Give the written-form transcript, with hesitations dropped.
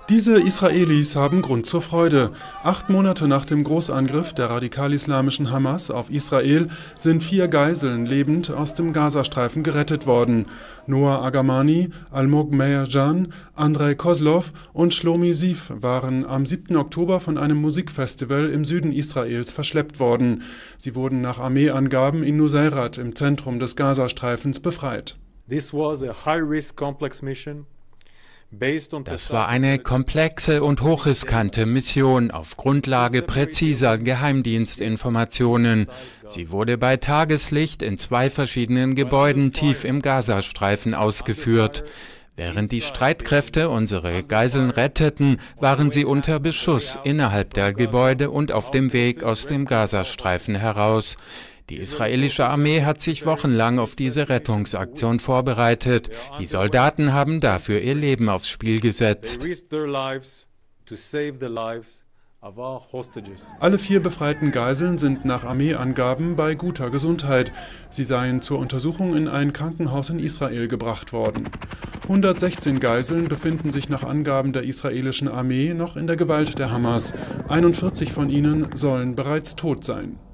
Diese Israelis haben Grund zur Freude. 8 Monate nach dem Großangriff der radikal-islamischen Hamas auf Israel sind 4 Geiseln lebend aus dem Gazastreifen gerettet worden. Noah Agamani, Almog Meherjan, Andrei Kozlov und Shlomi Ziv waren am 7. Oktober von einem Musikfestival im Süden Israels verschleppt worden. Sie wurden nach Armeeangaben in Nuseirat im Zentrum des Gazastreifens befreit. This was a high-risk complex mission. Das war eine komplexe und hochriskante Mission auf Grundlage präziser Geheimdienstinformationen. Sie wurde bei Tageslicht in 2 verschiedenen Gebäuden tief im Gazastreifen ausgeführt. Während die Streitkräfte unsere Geiseln retteten, waren sie unter Beschuss innerhalb der Gebäude und auf dem Weg aus dem Gazastreifen heraus. Die israelische Armee hat sich wochenlang auf diese Rettungsaktion vorbereitet. Die Soldaten haben dafür ihr Leben aufs Spiel gesetzt. Alle 4 befreiten Geiseln sind nach Armeeangaben bei guter Gesundheit. Sie seien zur Untersuchung in ein Krankenhaus in Israel gebracht worden. 116 Geiseln befinden sich nach Angaben der israelischen Armee noch in der Gewalt der Hamas. 41 von ihnen sollen bereits tot sein.